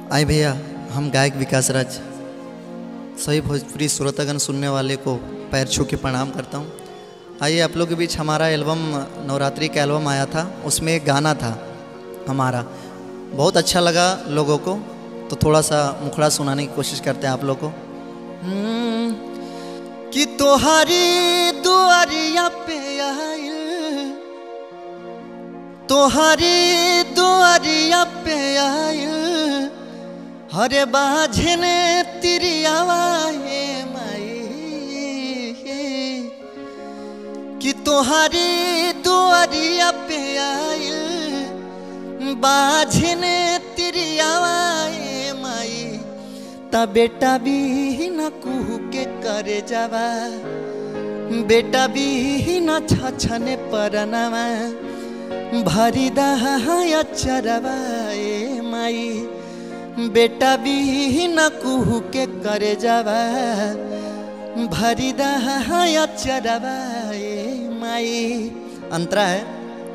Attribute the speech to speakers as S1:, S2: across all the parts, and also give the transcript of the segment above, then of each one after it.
S1: आए भैया, हम गायक विकास राज सभी भोजपुरी श्रोतागण सुनने वाले को पैर छू के प्रणाम करता हूँ। आइए आप लोग के बीच हमारा एल्बम नवरात्रि का एल्बम आया था, उसमें एक गाना था हमारा, बहुत अच्छा लगा लोगों को, तो थोड़ा सा मुखड़ा सुनाने की कोशिश करते हैं आप लोग को। कि तोहारी दुआरिया पे आइल, तोहारी दुआरिया पे आइल, हरे बाझने तेरी आवाज़े माई। कि तोहारी दुआरिया पे आइल, बाझने तेरी आवाज़े माई। ता बेटा भी न कुहू के करे जावा, बेटा भी न छछने परनवा, भरी दहा चरवा ए माई। बेटा भी न कुहू के करे जावा, भरी दहा चरवा ए माई। अंतरा है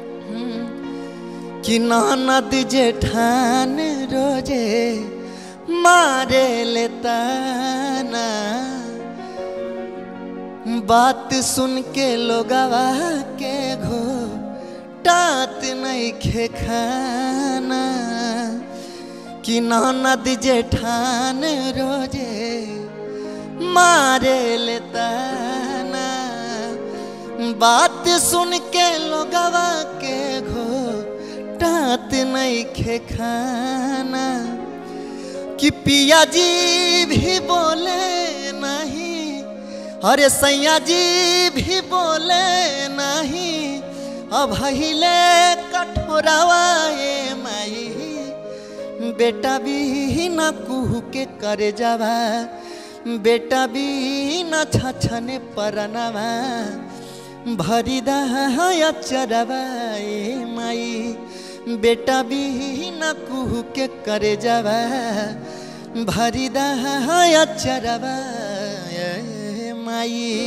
S1: कि ननद जेठान रोजे मारे लेता ना, बात सुन के लोगवा के घोटात नहीं खे खाना। कि ननद जेठान रोजे मारे लेता ना, बात सुन के लोगवा के घोटात नहीं खे खाना। कि पिया जी भी बोले नहीं, अरे सैया जी भी बोले नहीं, अब हिले कठोरावा ए माई। बेटा भी न कुहू के करे जावा, बेटा भी न छछने परनवा, भरी दहा चरवा ए माई। बेटा भी न कुहू के करे जावा, भरी दहा चरवा ए माई।